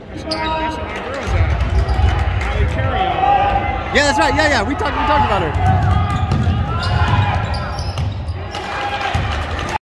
That's what my girl's at. Allie Carey. Yeah, that's right. Yeah, we talked about her.